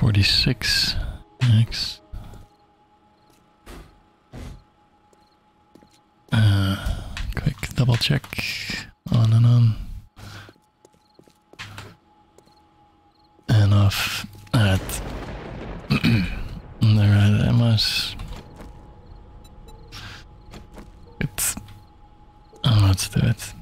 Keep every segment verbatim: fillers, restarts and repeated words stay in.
forty-six. Next. Uh, quick double check. On and on. And off. Alright. The right ammos. It's. Oh, let's do it.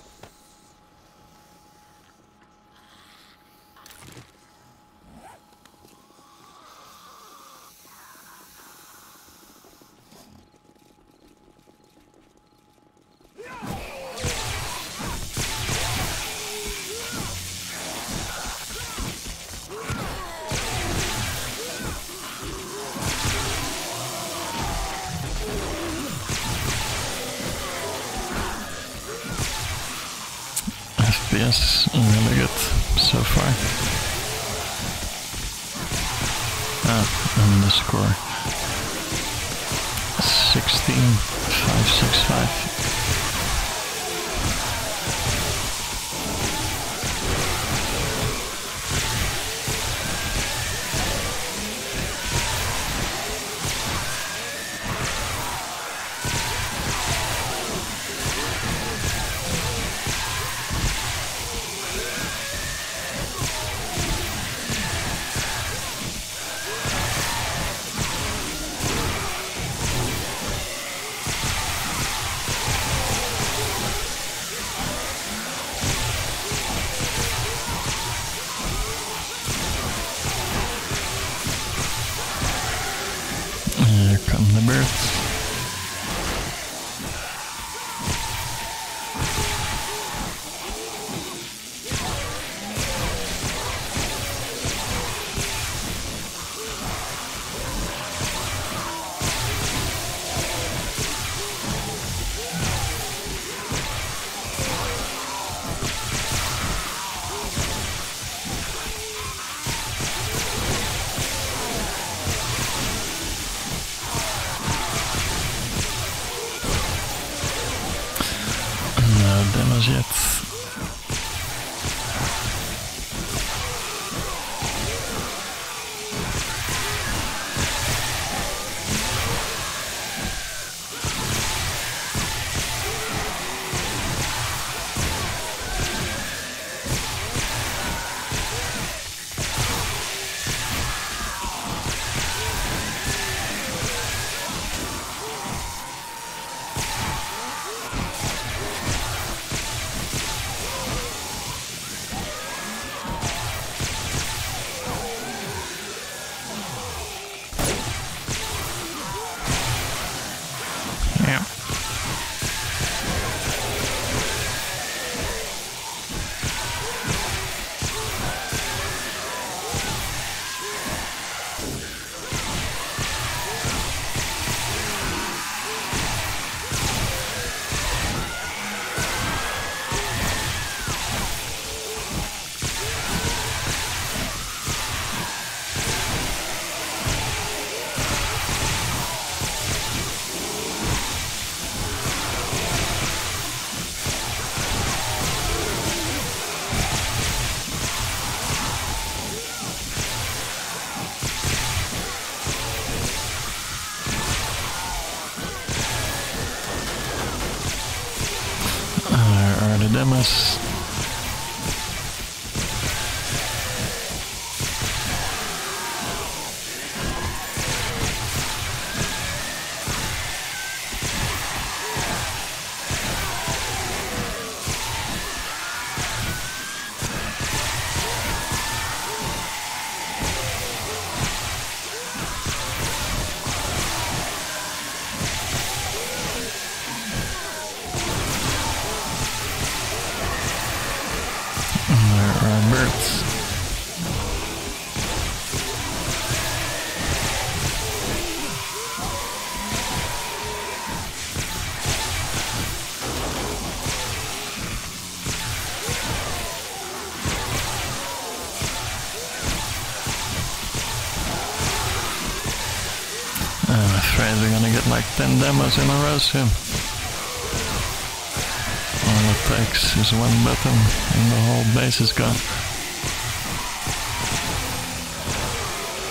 F P S really good so far. Ah, and the score sixteen five sixty-five. Here come the birds. No demos yet. Yeah. There are the demos. There are birds. I'm afraid we're gonna get like ten demos in a row soon. All it takes is one button and the whole base is gone.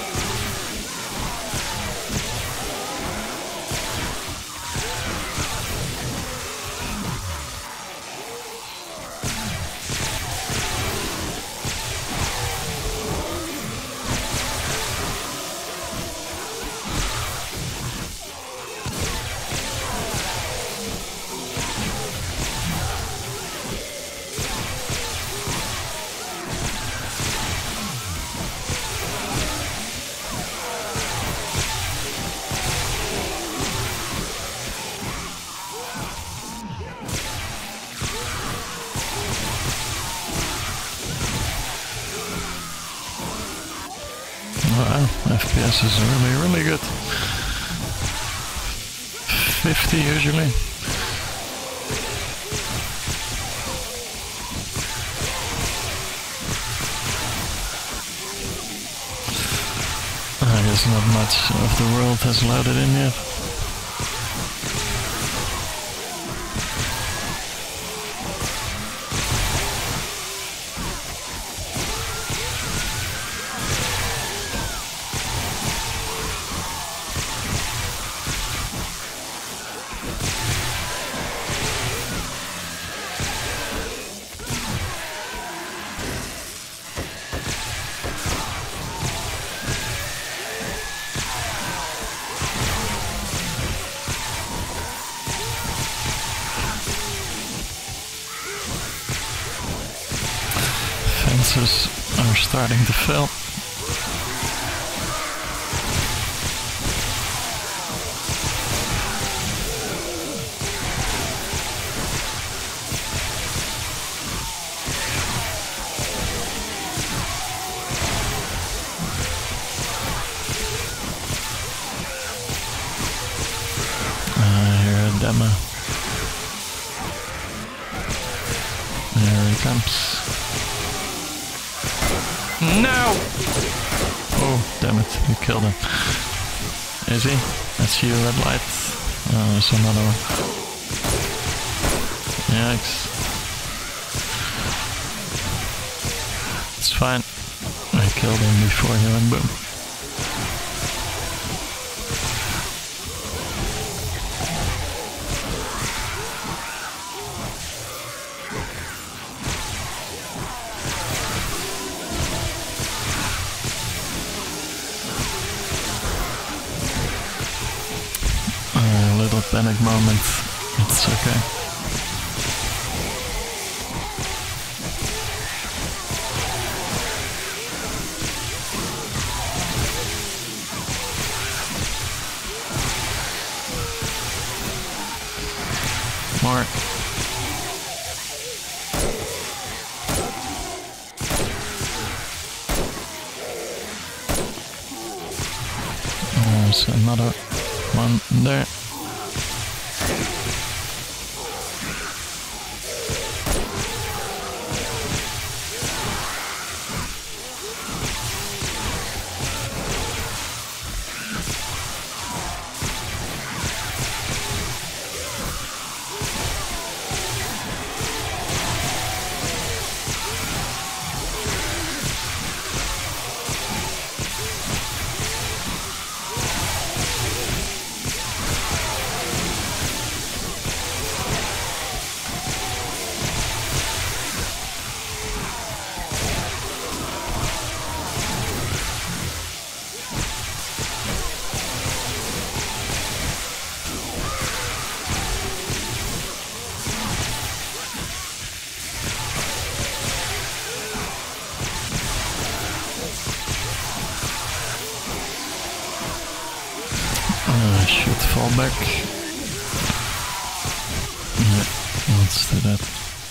Wow, F P S is really, really good. fifty usually. I guess not much of the world has loaded in yet. Fences are starting to fail. I hear a demo. There he comes. No! Oh, damn it, you killed him. Is he? I see a red light. Oh, there's another one. Yikes. It's fine. I killed him before he went boom. A little panic moment. It's okay. More. There's another one there. I should fall back. Yeah, let's do that.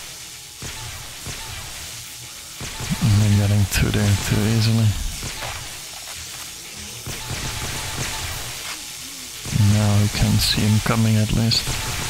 I'm getting to there too easily. Now we can see him coming at least.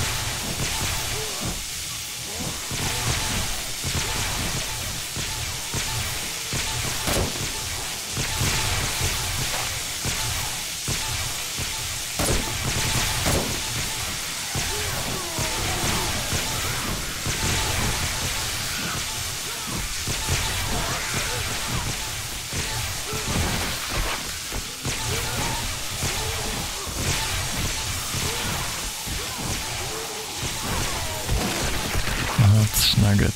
That's not good.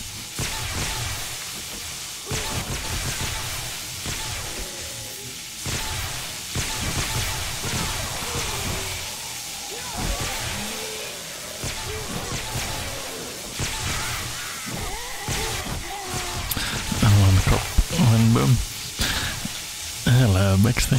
And one cop, one boom. Hello, Bixby.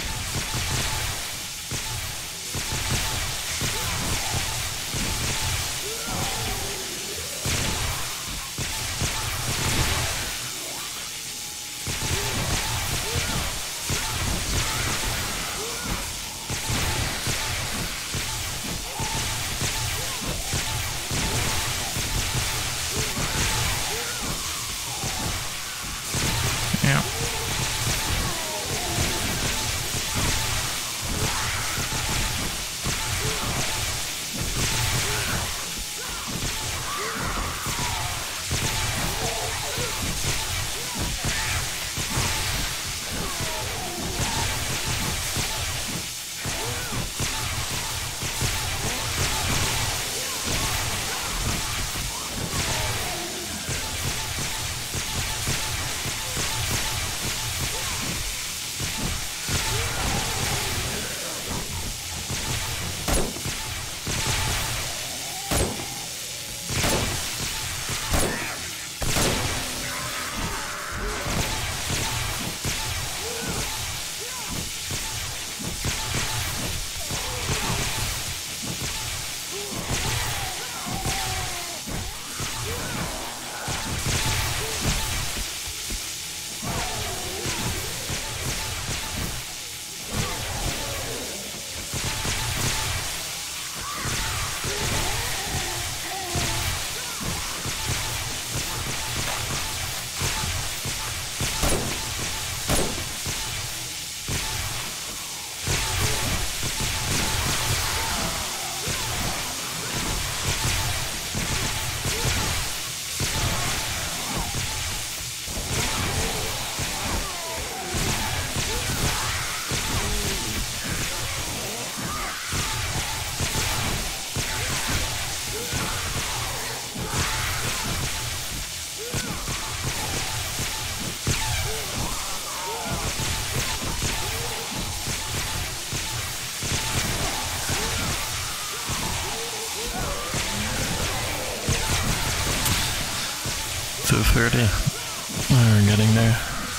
two thirty. We're getting there.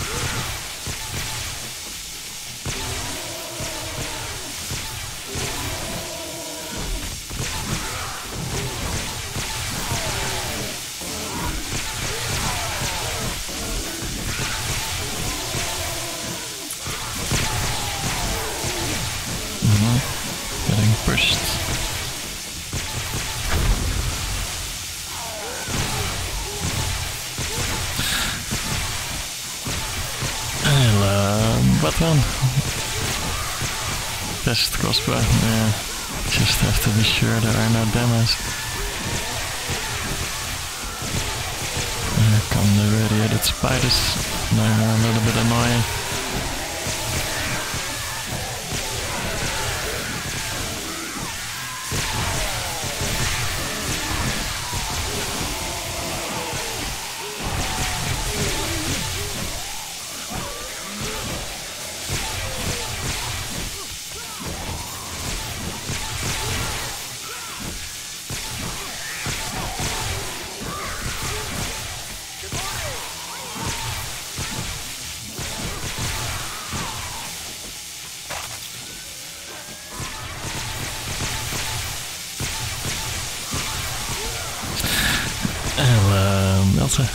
Mm-hmm. Getting pushed. Button. Best crossbow. Yeah. Just have to be sure there are no demos. Here come the radiated spiders. They're a little bit annoying. Hello, Melter.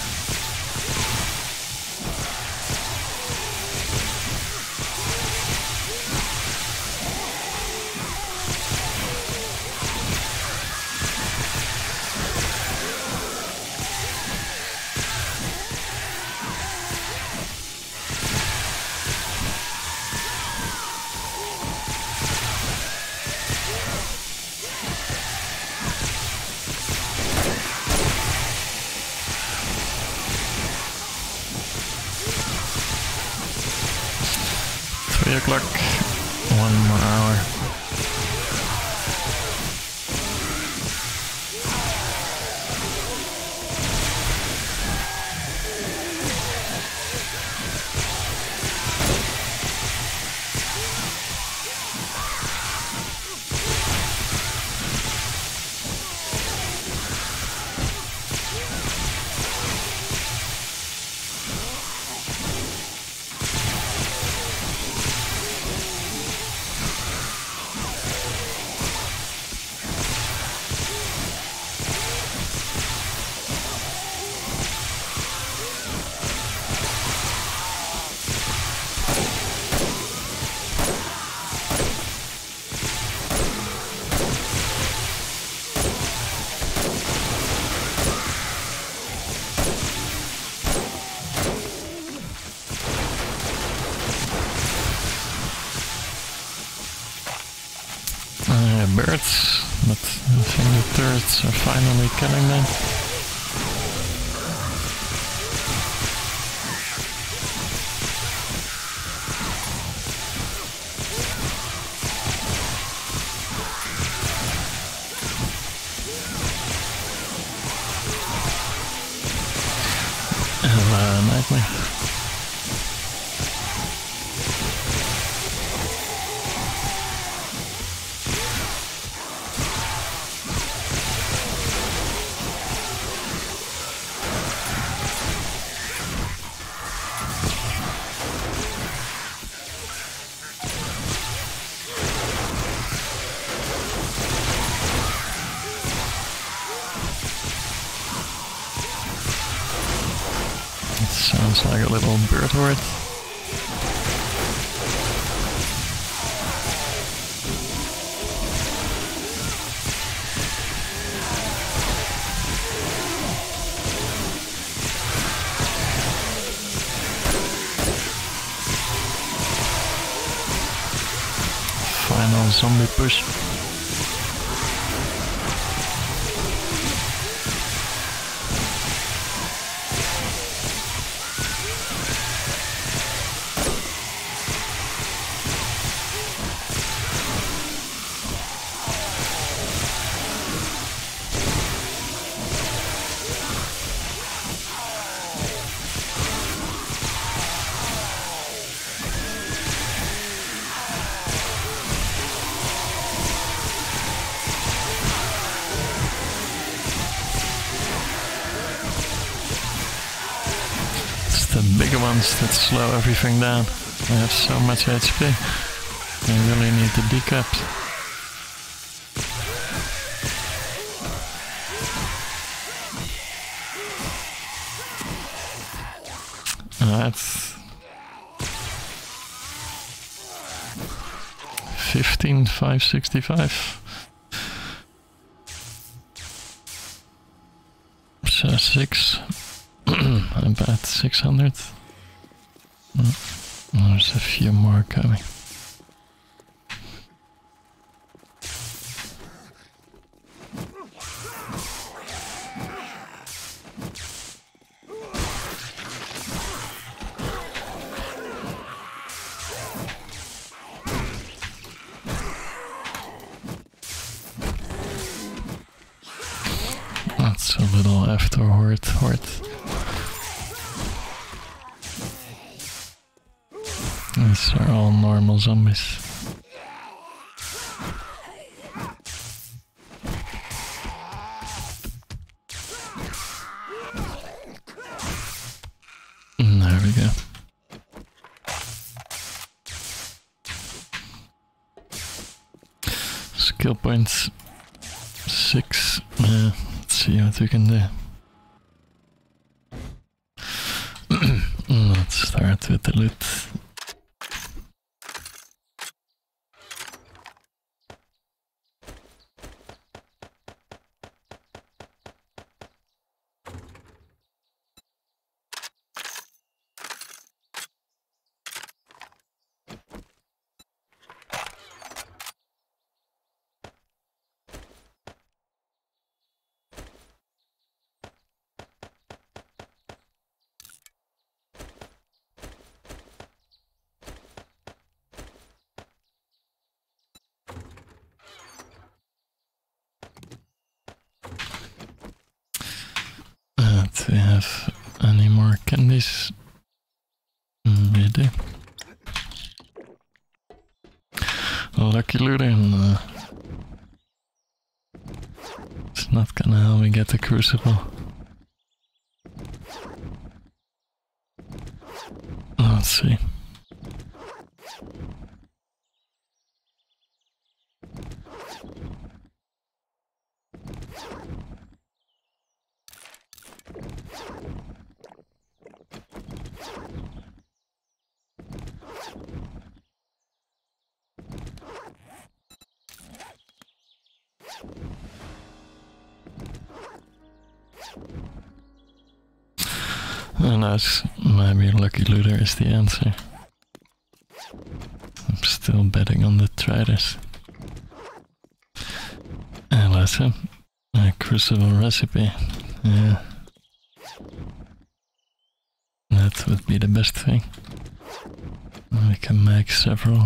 Three o'clock, one more hour. Uh, birds, but I think the turrets are finally killing them. Hello, Nightmare. Sounds like a little bird horde. Final zombie push. ones that slow everything down. I have so much H P. I really need the decaps. That's fifteen five sixty-five. So six. I'm at six hundred. There's a few more coming. That's a little after horde horde. These are all normal zombies. There we go. Skill points six. Yeah, let's see what we can do. Let's start with the loot. Do we have any more candies? Mm, we do. Lucky looter. No. It's not gonna help me get the crucible. Let's see. And that's maybe Lucky Looter is the answer. I'm still betting on the traders. And listen, a crucible recipe. Yeah. That would be the best thing. We can make several.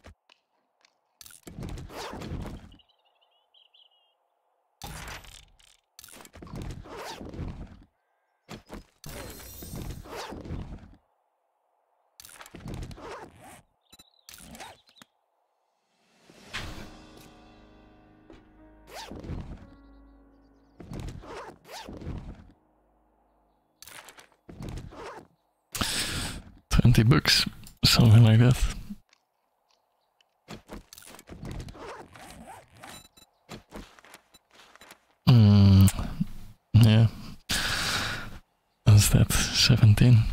Twenty bucks, something like that. Hmm. Yeah. What's that? Seventeen.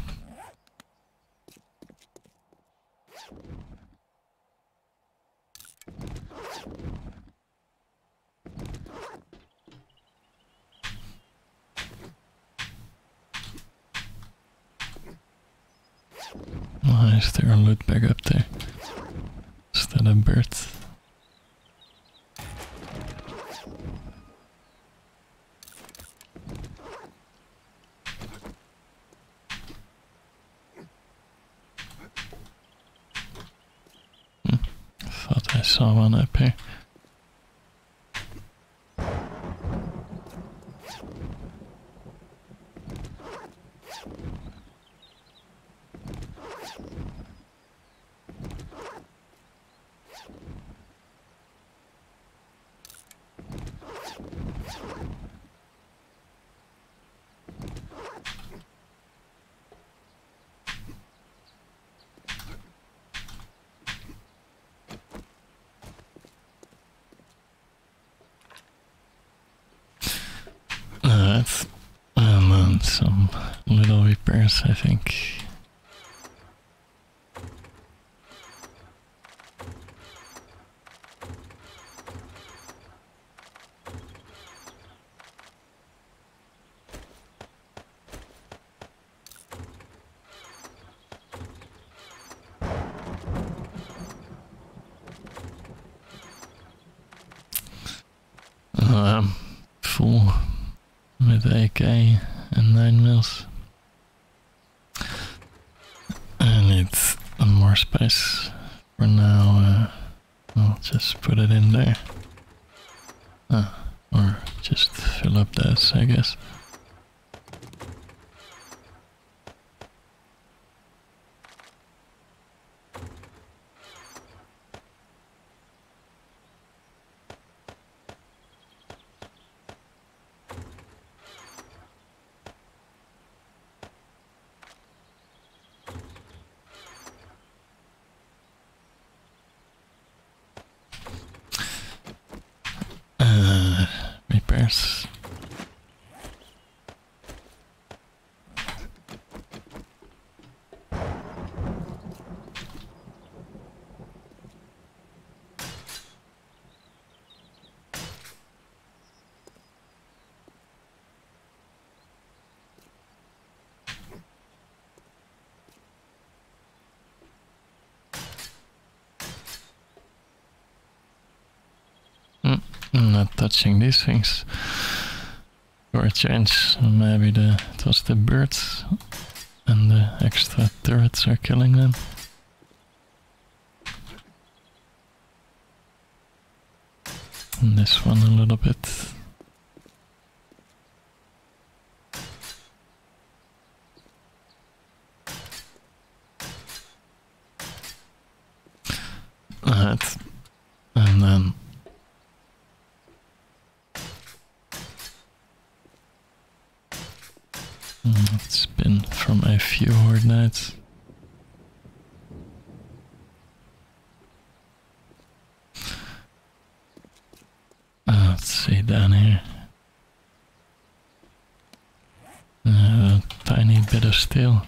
Why is there a loot bag up there? Is that a bird? Hmm. Thought I saw one up here. birds, I think. I'm full with A K and nine mils. I need more space for now. Uh, I'll just put it in there. Uh, or just fill up that, I guess. Repairs. Mm, I'm not touching these things for a change. Maybe the it was the birds and the extra turrets are killing them. And this one a little bit. Alright, and then it's been from a few horde nights. Uh, let's see down here. Uh, a tiny bit of steel.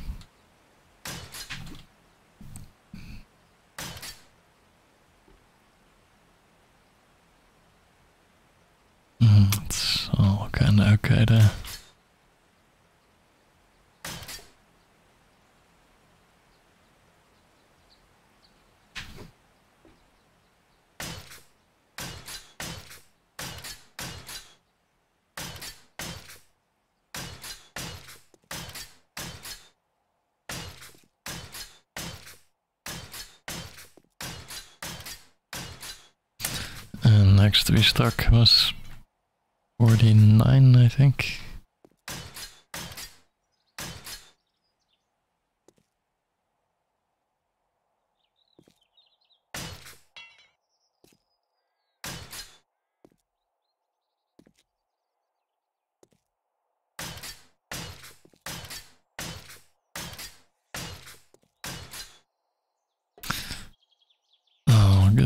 Mm, it's all kind of okay there. And next restock was forty-nine, I think. Oh, good.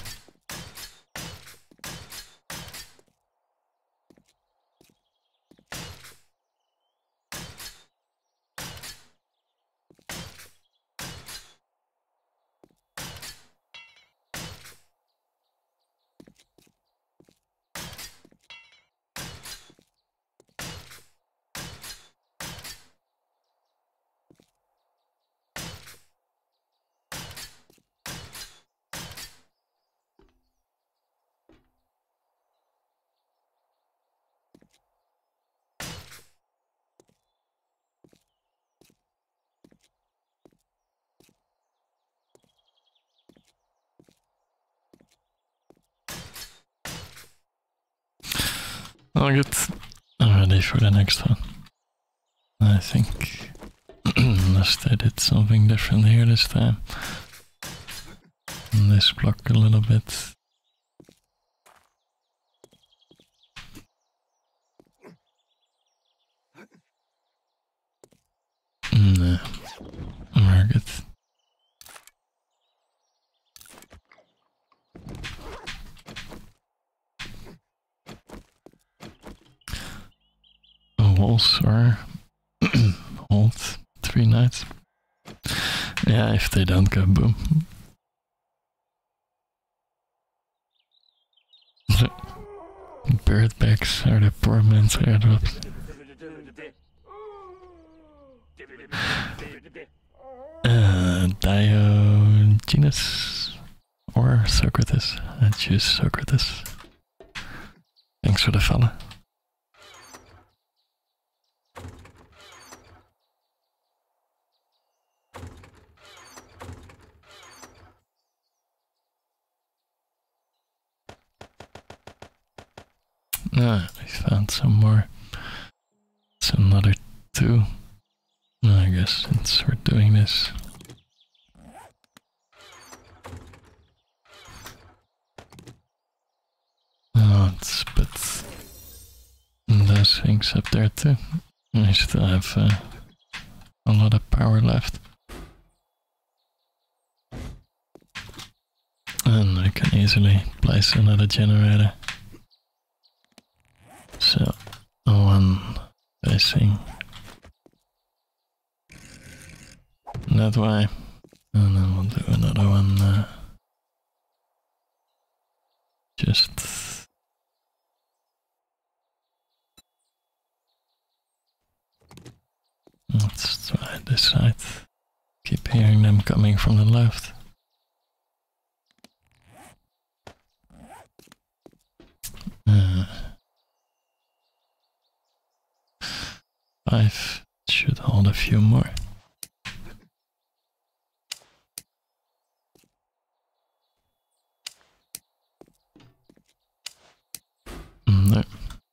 Oh, good. I'm ready for the next one. I think. Unless they did something different here this time. And this block a little bit. Nah. We're good. Walls are old, three knights. Yeah, if they don't go boom. Bird bags are the poor man's airdrops. Uh, Diogenes or Socrates. I choose Socrates. Thanks for the follow. Ah, we found some more. It's another two. I guess since we're doing this. Oh, let's put those things up there too. I still have uh, a lot of power left. And I can easily place another generator. So, one facing that way, and then we'll do another one uh, just let's try this side. Keep hearing them coming from the left. Uh, Five should hold a few more. No.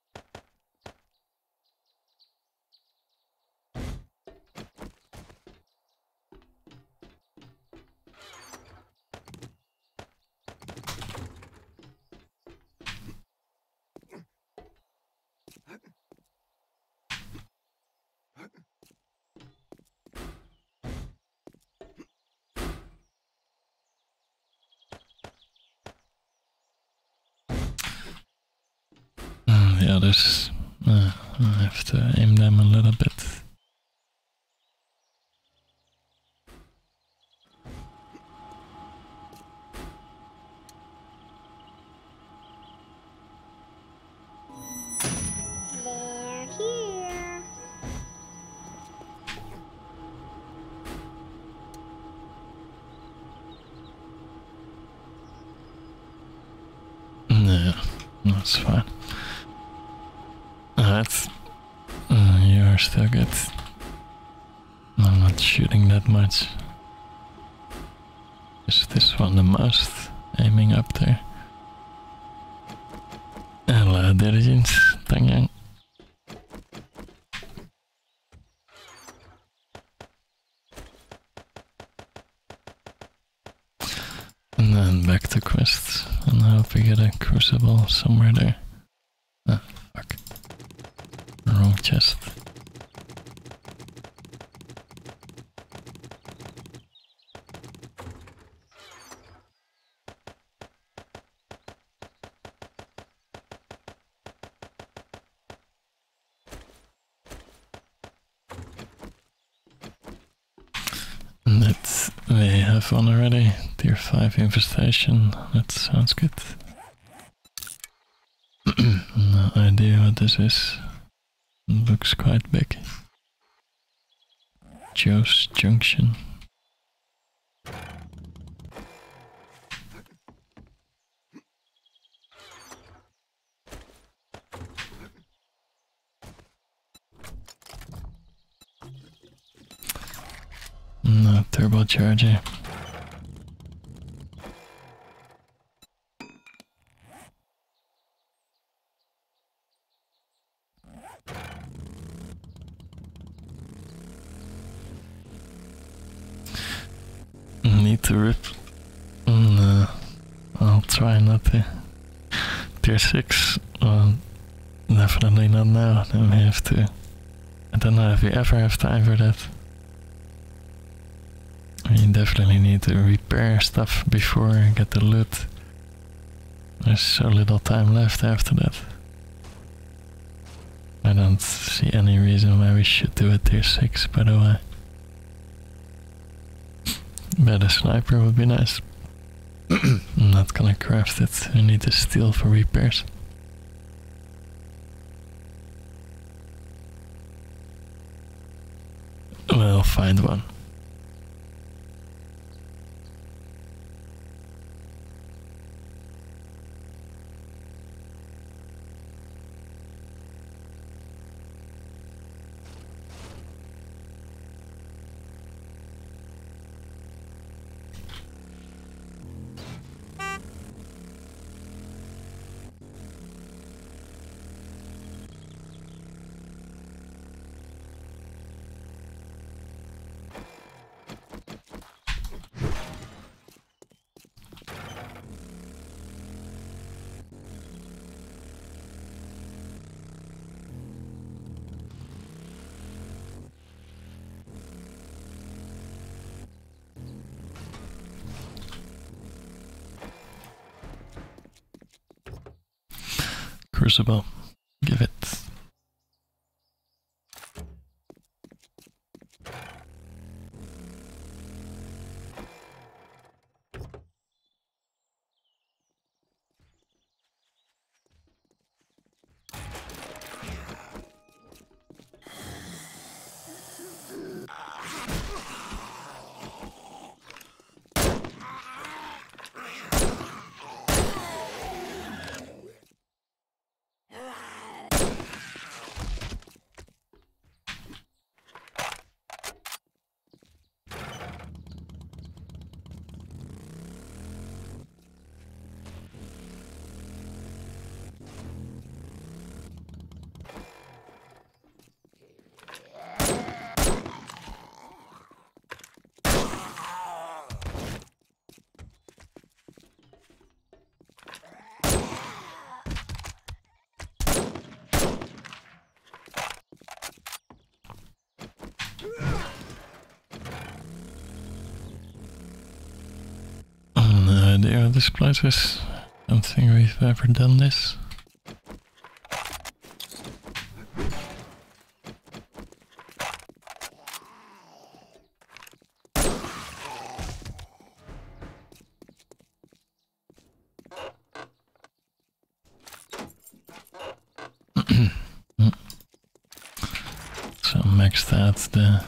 The others, uh, I have to aim them a little bit. They're here. No, that's fine. Alright, uh, you are still good. I'm not shooting that much. Is this one the most? Aiming up there. Hello, Diligence. Tangyang. And then back to quests. And I hope we get a crucible somewhere there. Ah, fuck. Wrong chest. And that we have one already. Tier five infestation. That sounds good. No idea what this is. Looks quite big. Joe's Junction. No turbocharger. Need to rip. No, I'll try not to. Tier six, well, definitely not now. Then we have to. I don't know if we ever have time for that. We definitely need to repair stuff before I get the loot. There's so little time left after that. I don't see any reason why we should do a tier six, by the way. But a sniper would be nice. I'm not gonna craft it, I need to steal for repairs. We'll find one. Crucible, give it. No idea what this place is. I don't think we've ever done this. So maxed out the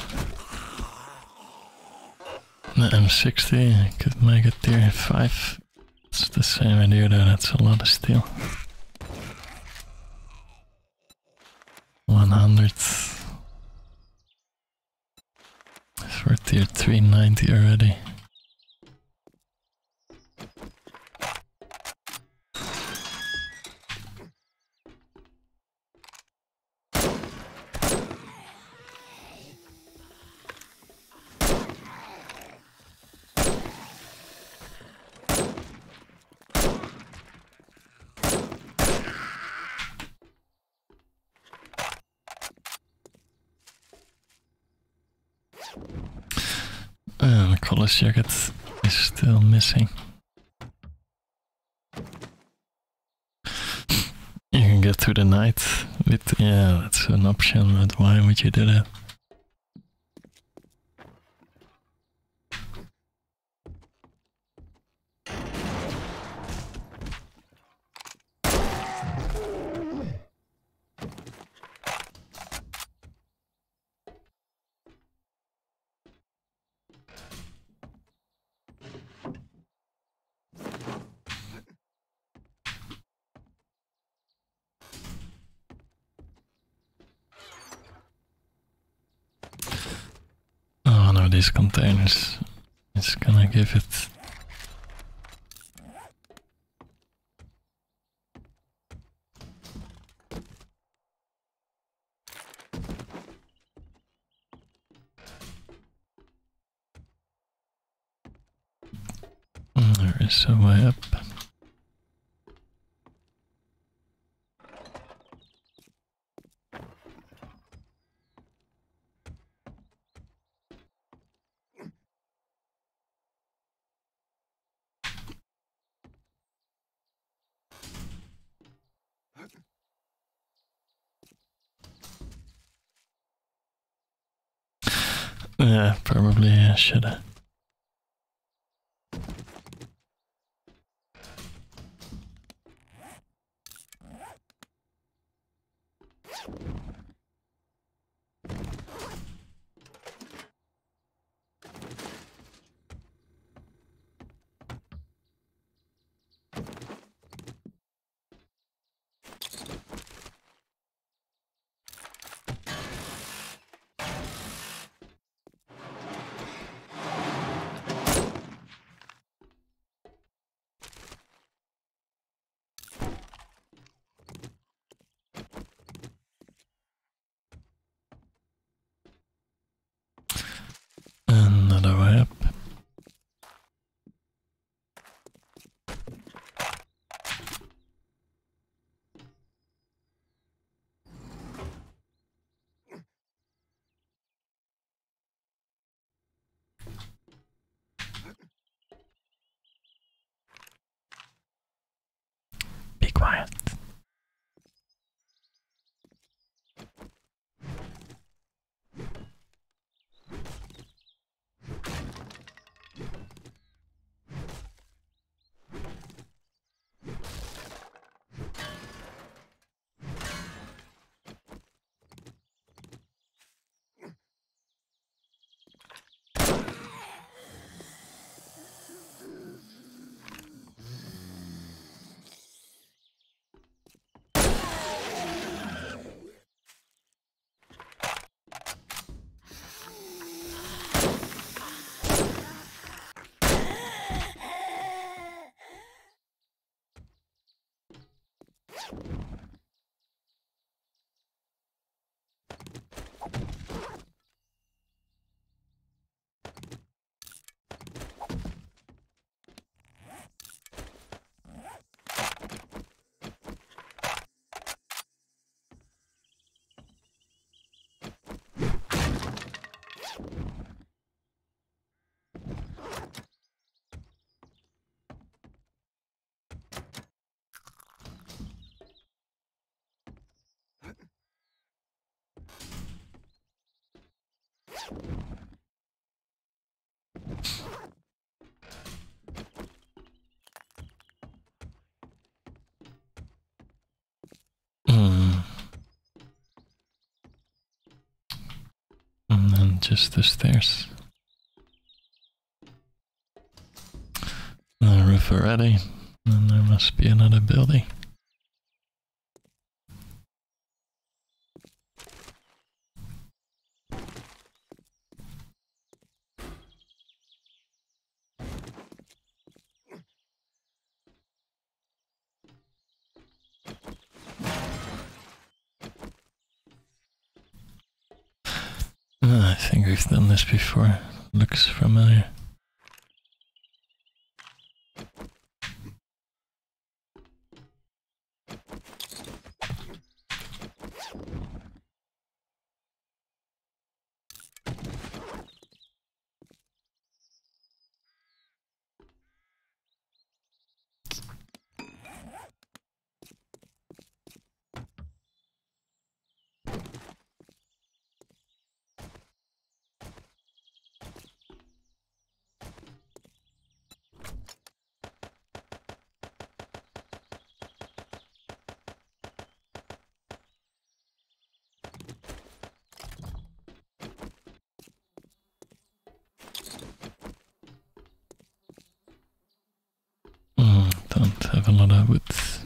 The M sixty, I could make it tier five. It's the same idea though, that's a lot of steel. one hundred for tier three ninety already. Uh, the college jacket is still missing. You can get to the night with, yeah, that's an option, but why would you do that? Oh no, these containers, it's gonna give it. There is a way up. Yeah, probably I should have. just the stairs. The roof already, and there must be another building. I think we've done this before. Looks familiar. Don't have a lot of wood.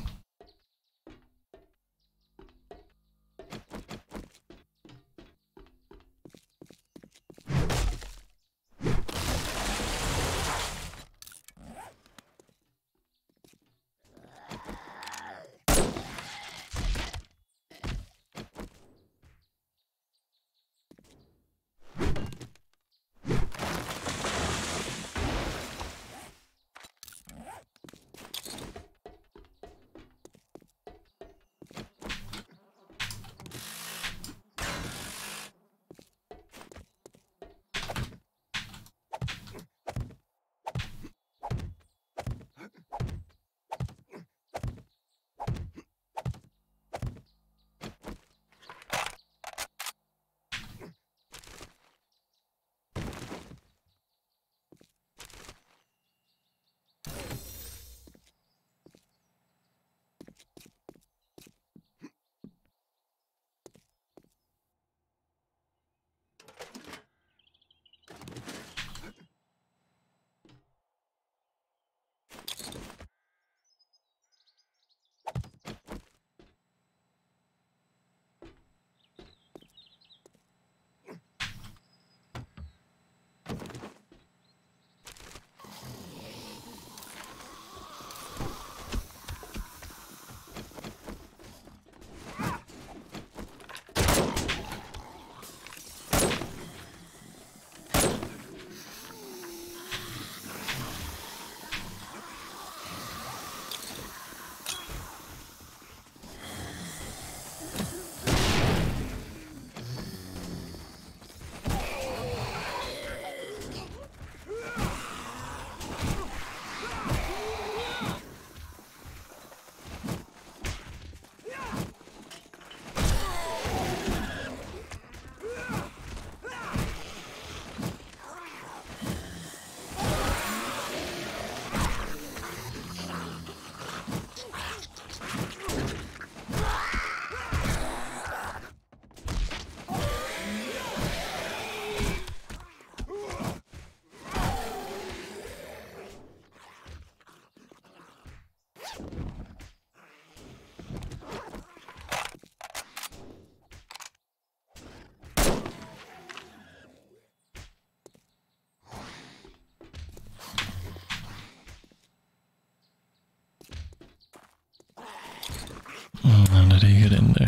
How did he get in there?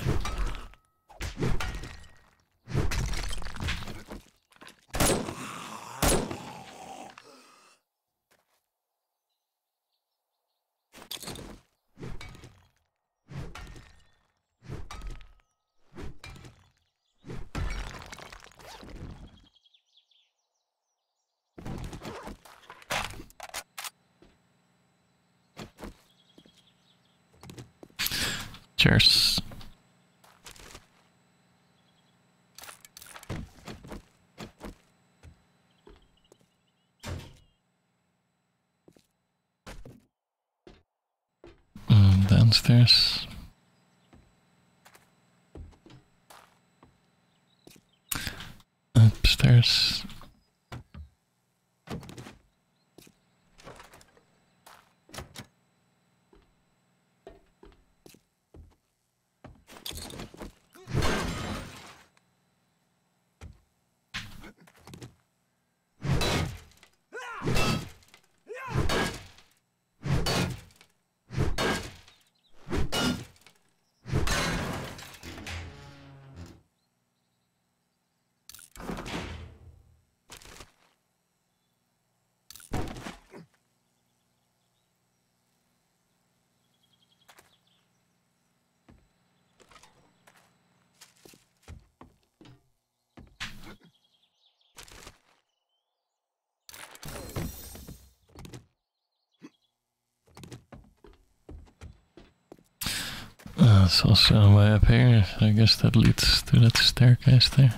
Cheers. Mm, downstairs. Upstairs. There's also a way up here. I guess that leads to that staircase there.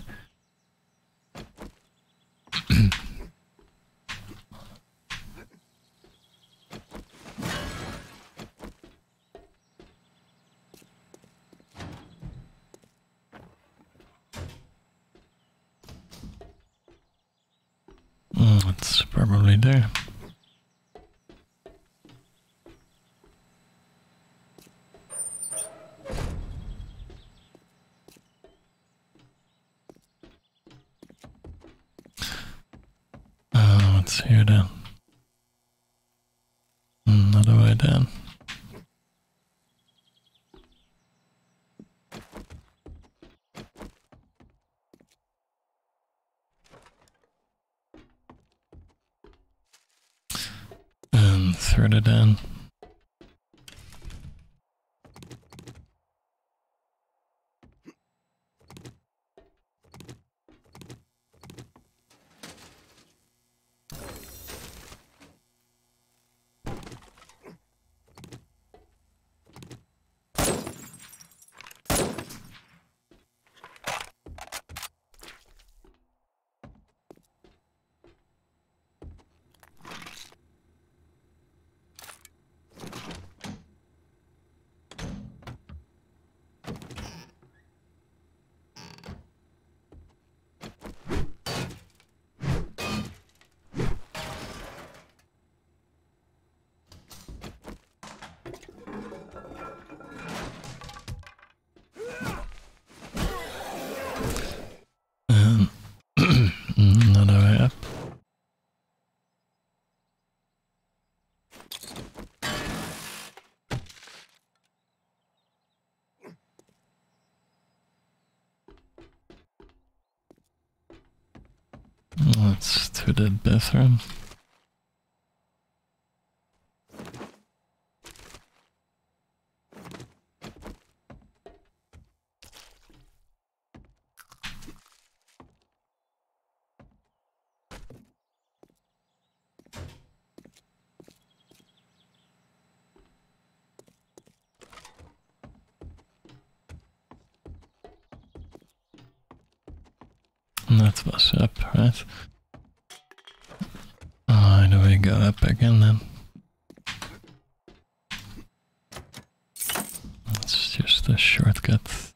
Mm, it's probably there. Oh, what's here then? Another way down. And further down. And another way up. Let's to the bathroom. That was up, right? Oh, do we go up again then? It's just a shortcut.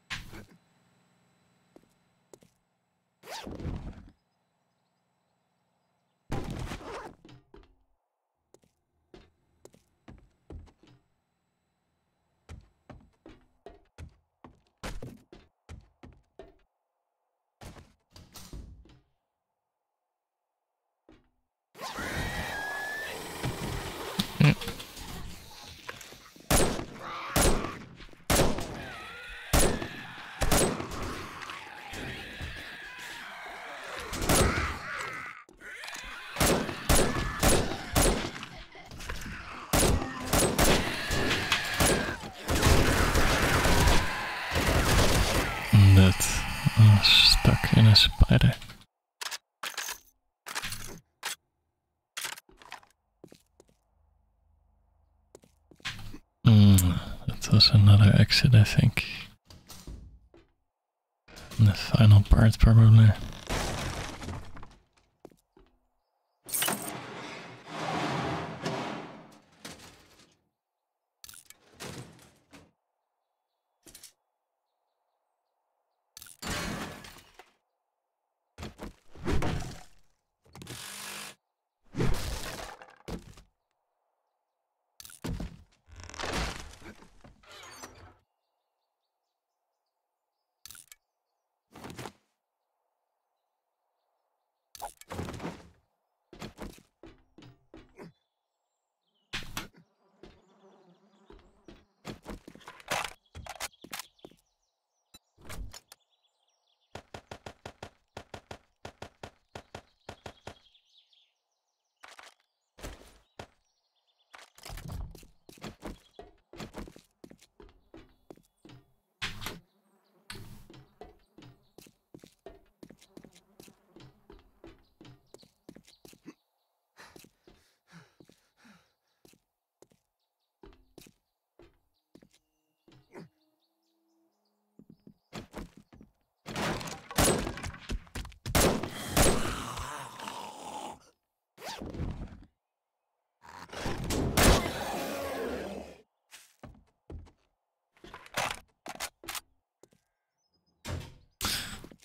That uh, stuck in a spider. Mm, that was another exit, I think. In the final part, probably.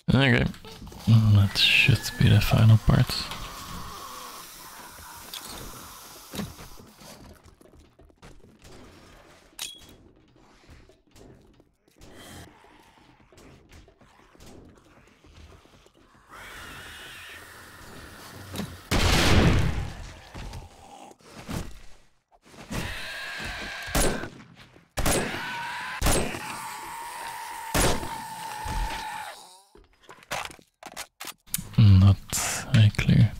Okay, that should be the final part. Not uh, clear.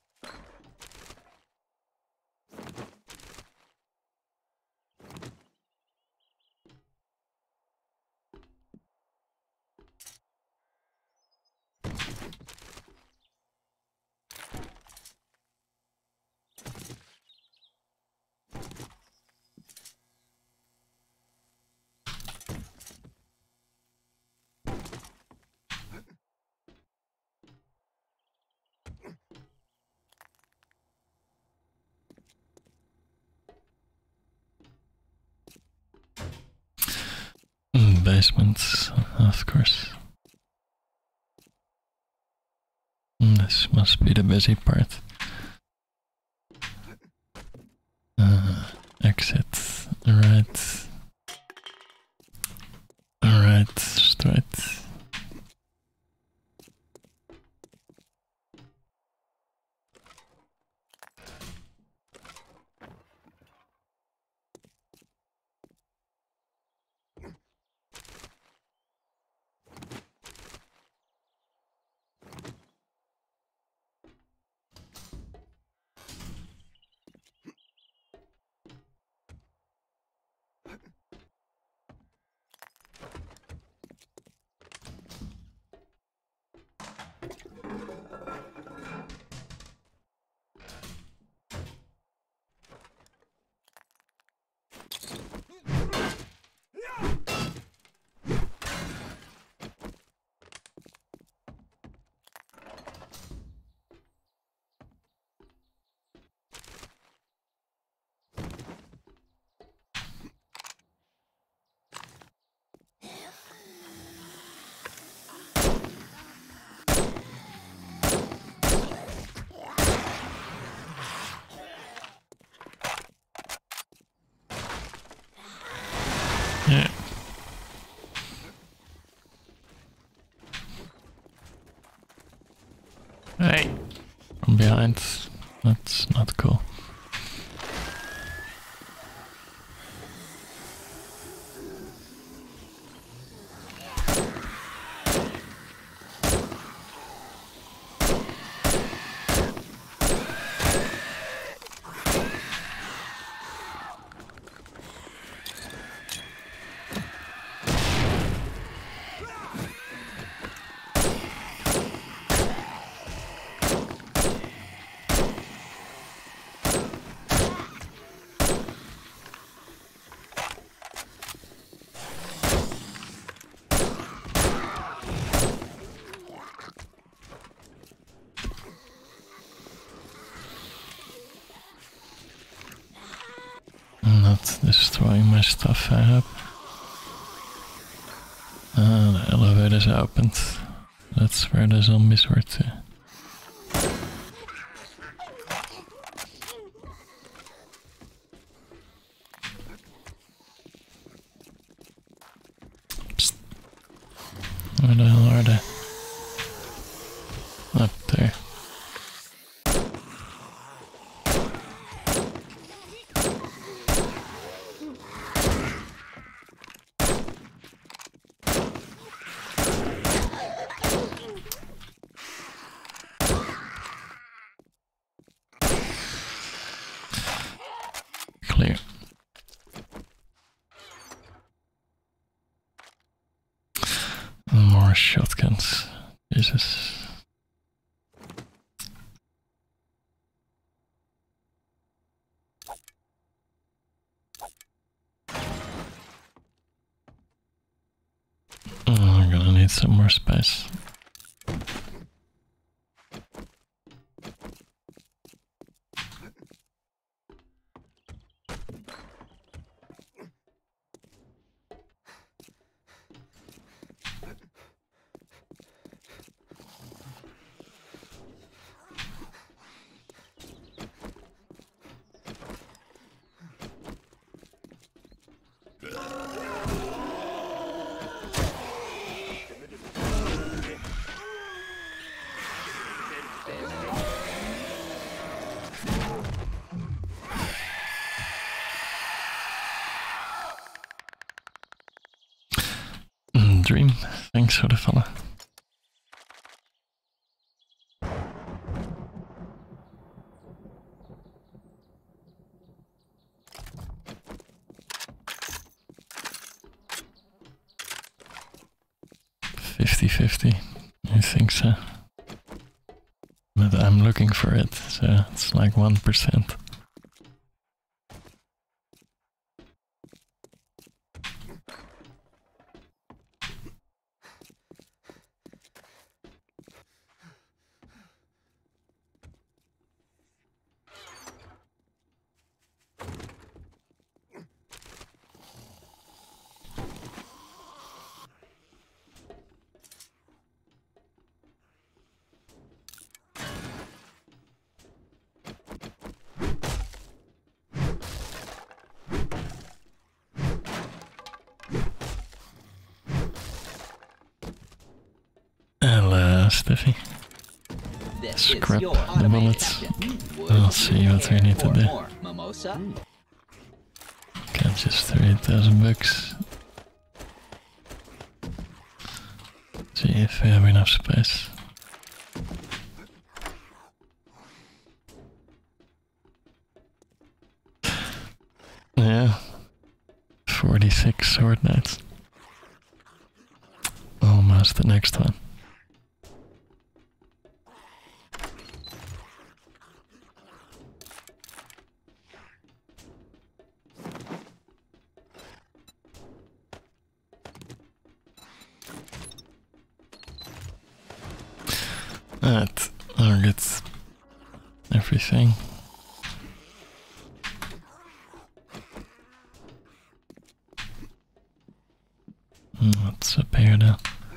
Mm, basements, of course. Mm, this must be the busy part. Uh, exit, right. Alright, straight. Yeah. Hey! From behind. That's not cool. Not destroying my stuff, I hope. Ah, the elevators opened. That's where the zombies were too. Psst. Where the hell are they? Up there. Clear. More shotguns. Jesus. Oh, I'm gonna need some more space. stream. Thanks for the follow. fifty fifty, I think so. But I'm looking for it, so it's like one percent. Steffi. Scrap the bullets. I'll see what we need to do. Can't just three thousand bucks. See if we have enough space. Yeah. forty-six sword knights. Almost the next one. That targets everything. What's up here now?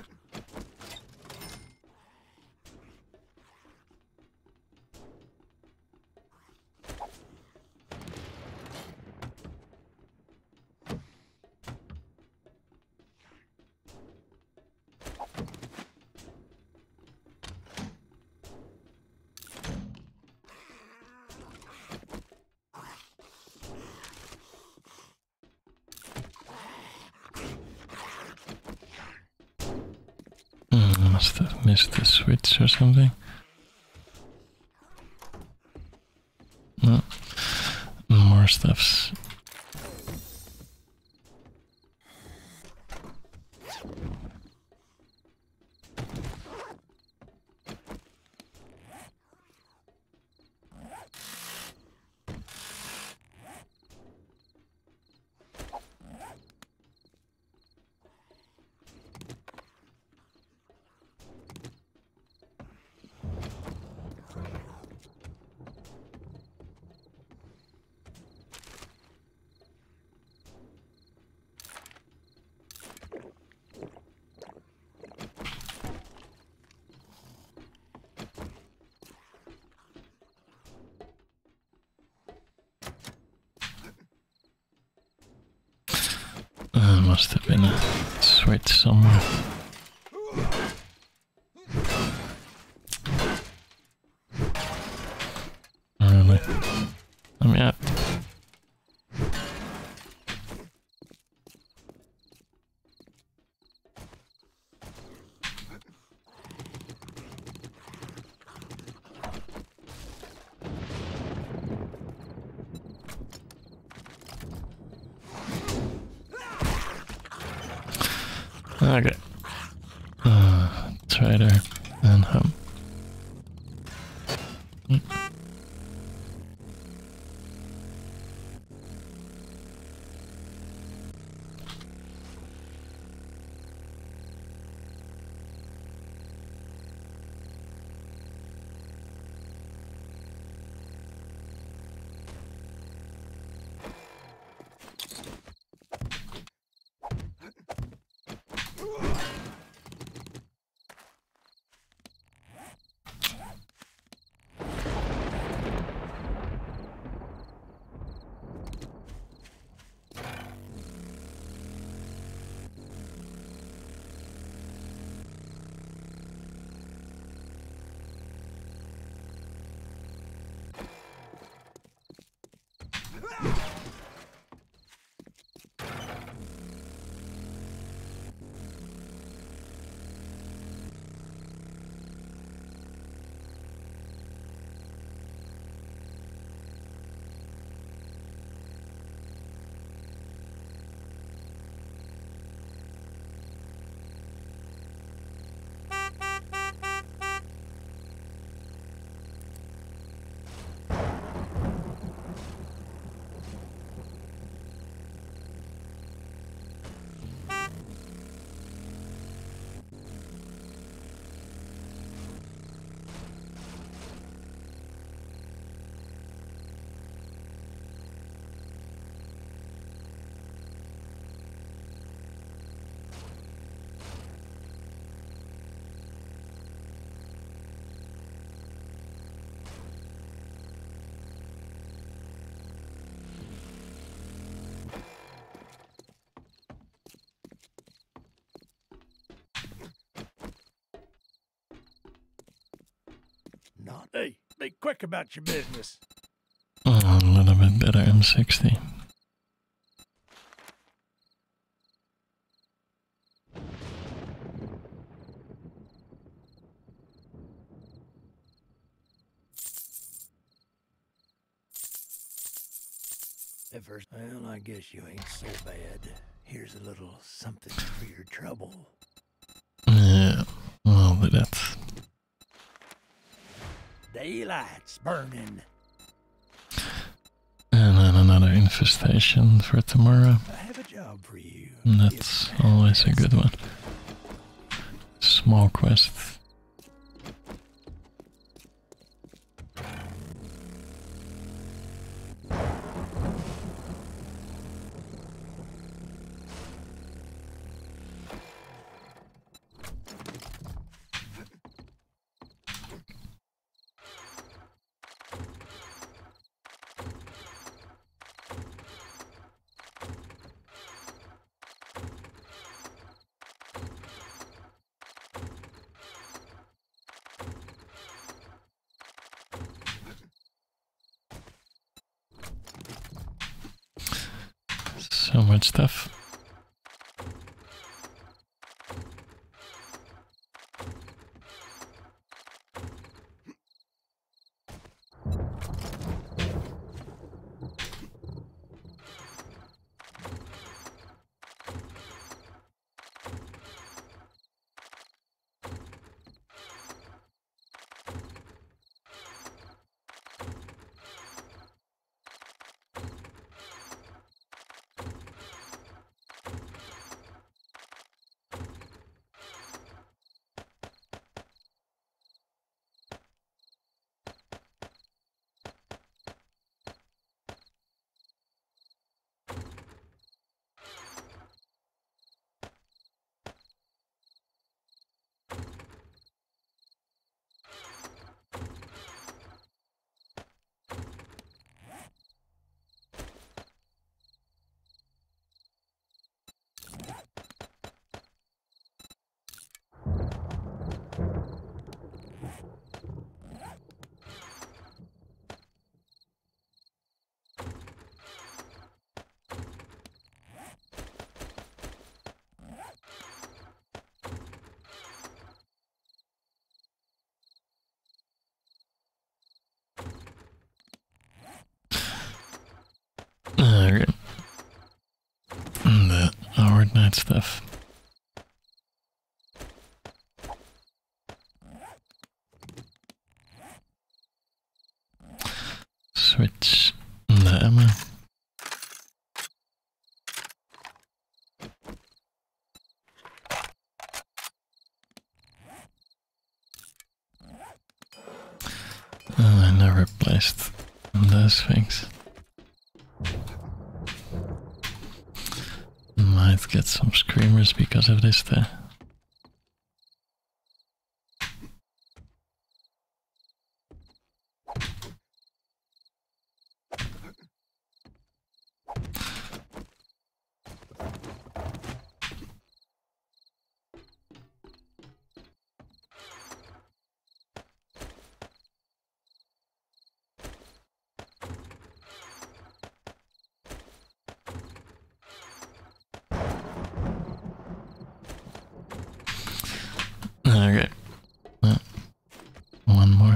Must have missed the switch or something. No. More stuffs. Uh, must have been a switch somewhere. Really? Let me out. Okay. Uh, Trader and home. Mm. on? Hey, be quick about your business. Oh, a little bit better M sixty. At first, well, I guess you ain't so bad. Here's a little something for your trouble. Yeah, well, but that's... Daylight's burning. And then another infestation for tomorrow. I have a job for you. And that's always a good one. Small quest. So much stuff. Okay. And the hard night stuff. Switch the ammo. Oh, I never placed those things. Might get some screamers because of this there. Okay. Uh, one more.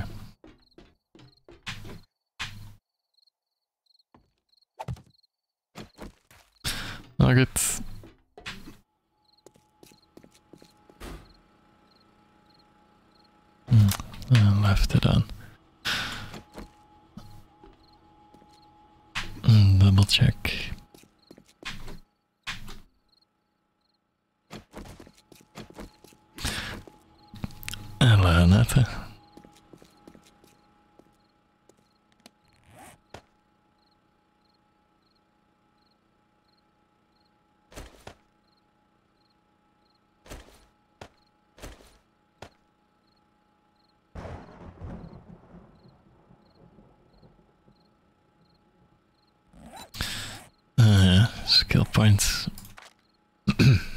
Oh, good. Mm, I left it on. Mm, double check. Hello, Nata. Uh, skill points.